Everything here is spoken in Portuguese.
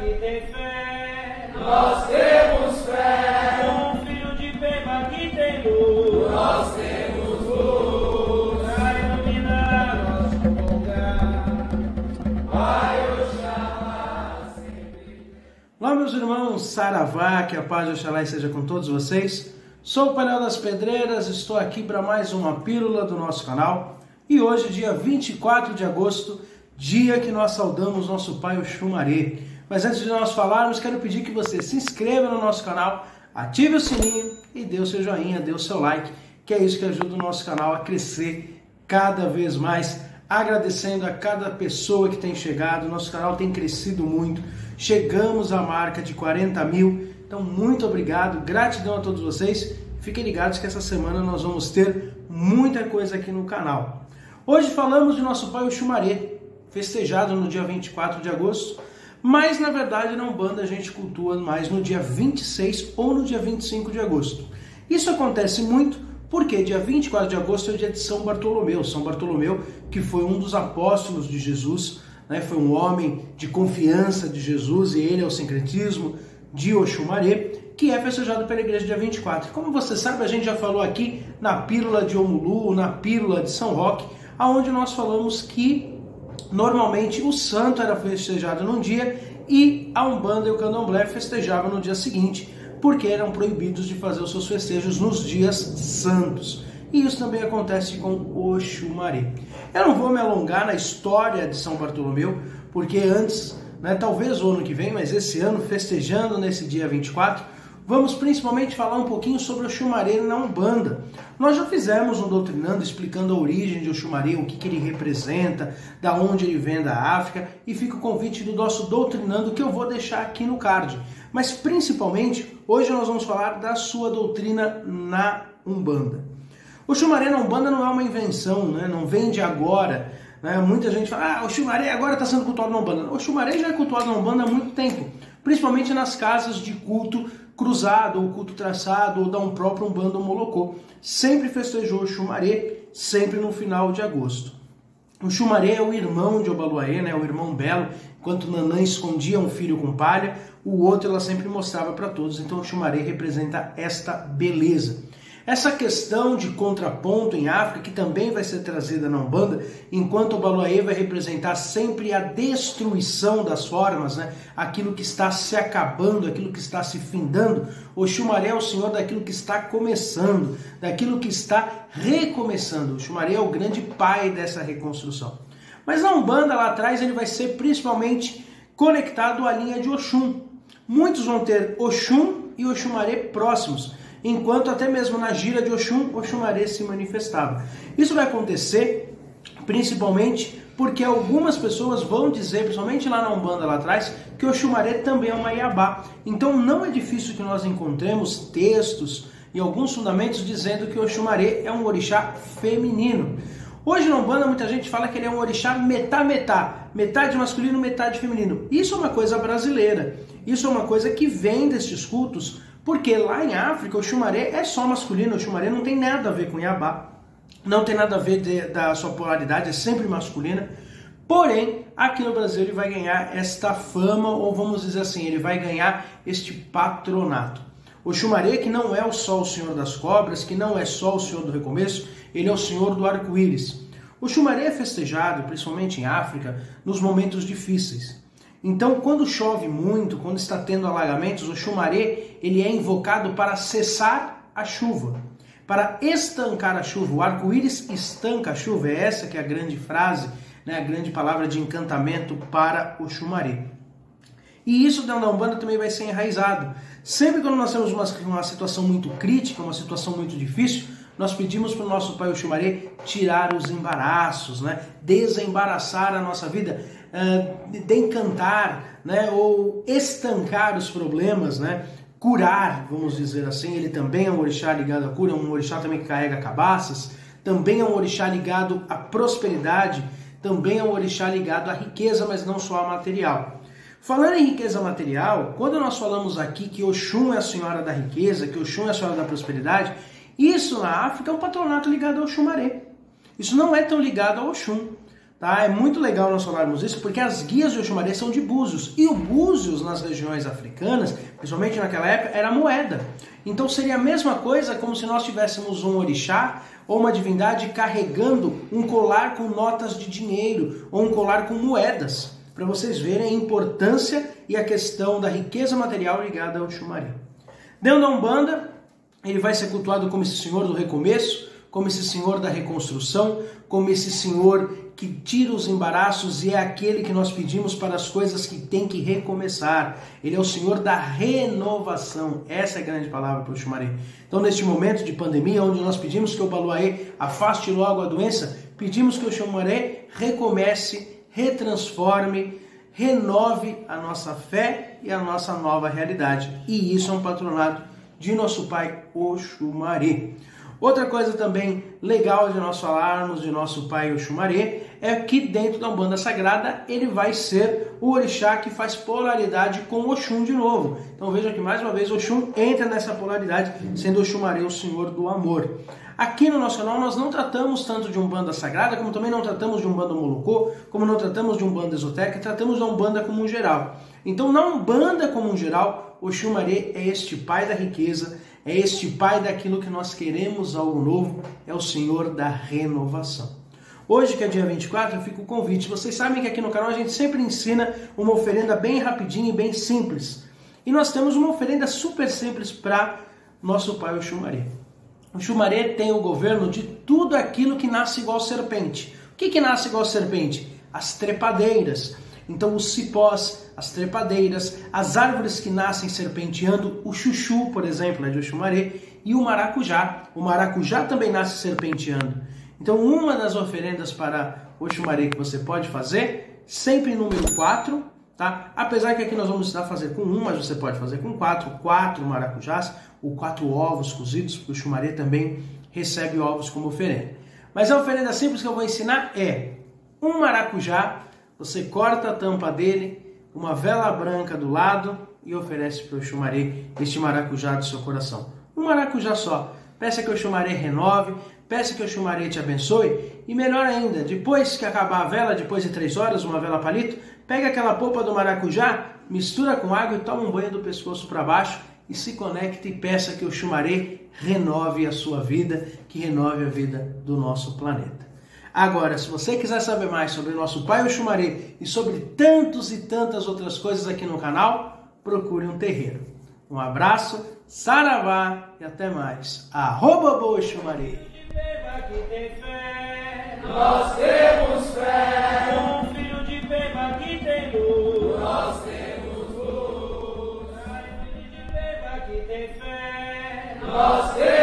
que tem fé. Nós temos fé. Um filho de Peba que tem luz. Nós temos luz. Pra iluminar nosso lugar. Vai Oxalá sempre. Olá, meus irmãos, Saravá, que a paz de Oxalá esteja com todos vocês. Sou o Painel das Pedreiras, estou aqui para mais uma pílula do nosso canal. E hoje, dia 24 de agosto, dia que nós saudamos nosso pai Oxumaré. Mas antes de nós falarmos, quero pedir que você se inscreva no nosso canal, ative o sininho e dê o seu joinha, dê o seu like, que é isso que ajuda o nosso canal a crescer cada vez mais. Agradecendo a cada pessoa que tem chegado, nosso canal tem crescido muito, chegamos à marca de 40 mil, então muito obrigado, gratidão a todos vocês, fiquem ligados que essa semana nós vamos ter muita coisa aqui no canal. Hoje falamos de nosso pai Oxumaré, festejado no dia 24 de agosto, mas na verdade na Umbanda a gente cultua mais no dia 26 ou no dia 25 de agosto. Isso acontece muito porque dia 24 de agosto é o dia de São Bartolomeu. São Bartolomeu, que foi um dos apóstolos de Jesus, né? Foi um homem de confiança de Jesus e ele é o sincretismo de Oxumaré, que é festejado pela igreja dia 24. Como você sabe, a gente já falou aqui na pílula de Omulu, na pílula de São Roque, aonde nós falamos que normalmente o santo era festejado num dia e a Umbanda e o Candomblé festejavam no dia seguinte, porque eram proibidos de fazer os seus festejos nos dias santos. E isso também acontece com Oxumaré. Eu não vou me alongar na história de São Bartolomeu, porque antes, talvez o ano que vem, mas esse ano, festejando nesse dia 24, vamos principalmente falar um pouquinho sobre Oxumaré na Umbanda. Nós já fizemos um doutrinando explicando a origem de Oxumaré, o que ele representa, da onde ele vem da África, e fica o convite do nosso doutrinando que eu vou deixar aqui no card. Mas principalmente, hoje nós vamos falar da sua doutrina na Umbanda. Oxumaré na Umbanda não é uma invenção, não vem de agora. Muita gente fala, Oxumaré agora está sendo cultuado na Umbanda. Oxumaré já é cultuado na Umbanda há muito tempo, principalmente nas casas de culto cruzado, ou culto traçado, ou da um próprio Umbanda ou Molocô. Sempre festejou Oxumaré, sempre no final de agosto. Oxumaré é o irmão de Obaluaê, o irmão Belo. Enquanto Nanã escondia um filho com palha, o outro ela sempre mostrava para todos. Então Oxumaré representa esta beleza. Essa questão de contraponto em África, que também vai ser trazida na Umbanda, enquanto o Obaluaê vai representar sempre a destruição das formas, aquilo que está se acabando, aquilo que está se findando, Oxumaré é o senhor daquilo que está começando, daquilo que está recomeçando. Oxumaré é o grande pai dessa reconstrução. Mas na Umbanda, lá atrás, ele vai ser principalmente conectado à linha de Oxum. Muitos vão ter Oxum e Oxumaré próximos, enquanto até mesmo na gira de Oxum, Oxumaré se manifestava. Isso vai acontecer principalmente porque algumas pessoas vão dizer, principalmente lá na Umbanda lá atrás, que Oxumaré também é uma Iabá. Então não é difícil que nós encontremos textos e alguns fundamentos dizendo que Oxumaré é um orixá feminino. Hoje na Umbanda muita gente fala que ele é um orixá metá-metá, metade masculino, metade feminino. Isso é uma coisa brasileira, isso é uma coisa que vem destes cultos, porque lá em África o Oxumaré é só masculino, o Oxumaré não tem nada a ver com Iabá, não tem nada a ver da sua polaridade, é sempre masculina. Porém, aqui no Brasil ele vai ganhar esta fama, ou vamos dizer assim, ele vai ganhar este patronato. O Oxumaré, que não é só o senhor das cobras, que não é só o senhor do recomeço, ele é o senhor do arco-íris. O Oxumaré é festejado, principalmente em África, nos momentos difíceis. Então, quando chove muito, quando está tendo alagamentos, o Oxumaré ele é invocado para cessar a chuva, para estancar a chuva. O arco-íris estanca a chuva, é essa que é a grande frase, a grande palavra de encantamento para o Oxumaré. E isso dentro da Umbanda também vai ser enraizado. Sempre quando nós temos uma situação muito crítica, uma situação muito difícil, nós pedimos para o nosso pai Oxumaré tirar os embaraços, desembaraçar a nossa vida, desencantar, ou estancar os problemas, curar, vamos dizer assim. Ele também é um orixá ligado à cura, um orixá também que carrega cabaças, também é um orixá ligado à prosperidade, também é um orixá ligado à riqueza, mas não só a material. Falando em riqueza material, quando nós falamos aqui que Oxum é a senhora da riqueza, que Oxum é a senhora da prosperidade, isso na África é um patronato ligado ao Oxumaré. Isso não é tão ligado ao Oxum. Tá? É muito legal nós falarmos isso, porque as guias de Oxumaré são de búzios. E o búzios nas regiões africanas, principalmente naquela época, era moeda. Então seria a mesma coisa como se nós tivéssemos um orixá ou uma divindade carregando um colar com notas de dinheiro ou um colar com moedas, para vocês verem a importância e a questão da riqueza material ligada ao Oxumaré. Dentro da Umbanda, ele vai ser cultuado como esse senhor do recomeço, como esse senhor da reconstrução, como esse senhor que tira os embaraços e é aquele que nós pedimos para as coisas que tem que recomeçar. Ele é o senhor da renovação. Essa é a grande palavra para o Oxumaré. Então, neste momento de pandemia, onde nós pedimos que o Baluaê afaste logo a doença, pedimos que o Oxumaré recomece, retransforme, renove a nossa fé e a nossa nova realidade. E isso é um patronato de nosso pai Oxumaré. Outra coisa também legal de nós falarmos de nosso pai Oxumaré é que dentro da Umbanda Sagrada ele vai ser o orixá que faz polaridade com Oxum de novo. Então veja que mais uma vez Oxum entra nessa polaridade, sendo Oxumaré o senhor do amor. Aqui no nosso canal nós não tratamos tanto de Umbanda Sagrada, como também não tratamos de Umbanda Molocô, como não tratamos de Umbanda Esotérica, tratamos da Umbanda como um geral. Então na Umbanda como um geral, Oxumaré é este pai da riqueza, é este pai daquilo que nós queremos, algo novo, é o senhor da renovação. Hoje, que é dia 24, fica o convite. Vocês sabem que aqui no canal a gente sempre ensina uma oferenda bem rapidinha e bem simples. E nós temos uma oferenda super simples para nosso pai Oxumaré. Oxumaré tem o governo de tudo aquilo que nasce igual serpente. O que nasce igual serpente? As trepadeiras. Então os cipós, as trepadeiras, as árvores que nascem serpenteando, o chuchu, por exemplo, é de Oxumaré, e o maracujá. O maracujá também nasce serpenteando. Então uma das oferendas para Oxumaré que você pode fazer, sempre número 4, tá? Apesar que aqui nós vamos ensinar a fazer com 1, mas você pode fazer com 4 maracujás, ou 4 ovos cozidos, porque o Oxumaré também recebe ovos como oferenda. Mas a oferenda simples que eu vou ensinar é um maracujá. Você corta a tampa dele, uma vela branca do lado e oferece para o Oxumaré este maracujá do seu coração. Um maracujá só. Peça que o Oxumaré renove, peça que o Oxumaré te abençoe e melhor ainda, depois que acabar a vela, depois de 3 horas, uma vela palito, pega aquela polpa do maracujá, mistura com água e toma um banho do pescoço para baixo e se conecte e peça que o Oxumaré renove a sua vida, que renove a vida do nosso planeta. Agora, se você quiser saber mais sobre o nosso pai Oxumaré e sobre tantos e tantas outras coisas aqui no canal, procure um terreiro. Um abraço, saravá e até mais. @Oxumaré. Nós temos fé. Um filho de beba que tem luz. Nós temos luz. Filho de beba que tem fé. Nós temos